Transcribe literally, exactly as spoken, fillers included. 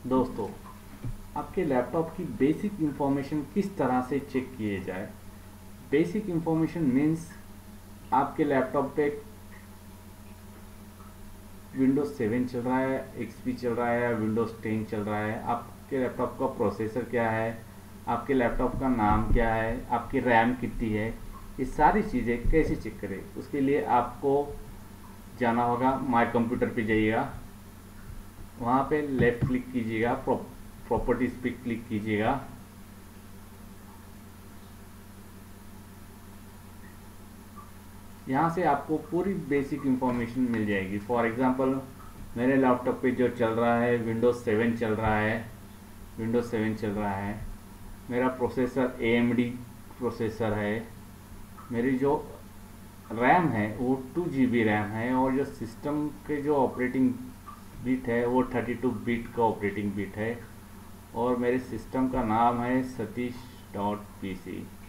दोस्तों, आपके लैपटॉप की बेसिक इंफॉर्मेशन किस तरह से चेक किए जाए। बेसिक इंफॉर्मेशन मीन्स आपके लैपटॉप पे विंडोज सेवन चल रहा है, एक्सपी चल रहा है, विंडोज टेन चल रहा है, आपके लैपटॉप का प्रोसेसर क्या है, आपके लैपटॉप का नाम क्या है, आपकी रैम कितनी है, ये सारी चीज़ें कैसे चेक करें। उसके लिए आपको जाना होगा, माय कंप्यूटर पे जाइएगा, वहाँ पे लेफ़्ट क्लिक कीजिएगा, प्रॉपर्टीज़ पे क्लिक कीजिएगा। यहाँ से आपको पूरी बेसिक इंफॉर्मेशन मिल जाएगी। फॉर एग्जांपल मेरे लैपटॉप पे जो चल रहा है विंडोज़ सेवन चल रहा है, विंडोज़ सेवन चल रहा है। मेरा processor A M D processor है। मेरी जो रैम है वो टू जी बी रैम है, और जो सिस्टम के जो ऑपरेटिंग बिट है वो थर्टी टू बिट का ऑपरेटिंग बिट है, और मेरे सिस्टम का नाम है सतीश डॉट पी सी।